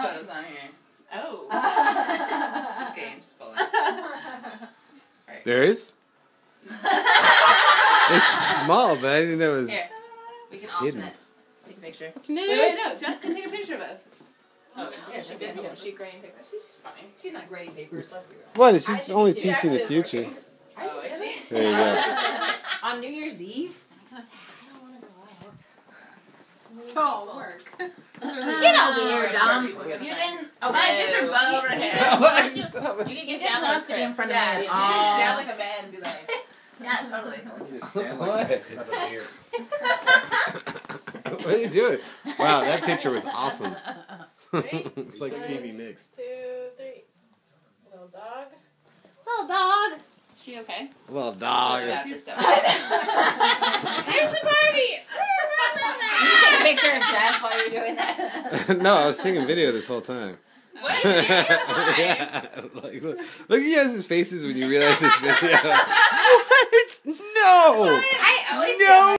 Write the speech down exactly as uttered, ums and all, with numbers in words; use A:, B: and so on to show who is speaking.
A: photos on here. Oh. Just kidding, just pulling. Right.
B: There is? It's small, but I didn't know it was
A: Here. We can
B: hidden.
A: alternate. Take a picture.
B: No.
A: Wait, wait, no. Jessica, take a picture of us. Oh,
C: Yeah, she's,
A: okay.
C: you know, she's grading papers. She's fine. She's not grading papers, let's be real.
B: What? It's just
C: I-
B: only
C: she
B: teaching the
C: actually is
B: future.
C: working.
A: Oh, is she?
B: There you go.
C: On New Year's Eve?
D: I don't want to go out.
E: It's all work.
C: Get over here, Dom.
A: You
C: You didn't.
A: Oh, man, get your butt over
C: you,
A: here.
C: You, you,
A: can
C: he
A: get
C: just
A: down
C: wants
A: like
C: to be in
A: Chris.
C: front of
A: Yeah,
C: me.
A: you
C: Oh.
A: can sound like a man and be like, yeah, totally.
F: You just stand like
B: What?
F: this up here.
B: What are you doing? Wow, that picture was awesome.
E: Ready?
B: It's like Stevie Nicks.
E: Two, three. Little dog.
C: Little dog.
A: She okay?
B: Little dog.
A: Yeah, she's so It's a party!
C: Did you take a picture of Jess while you were doing that?
B: No, I was taking video this whole time.
A: What is serious?
B: Yeah, like, look, look at you guys' faces when you realize this video. What? No!
A: I always
B: No!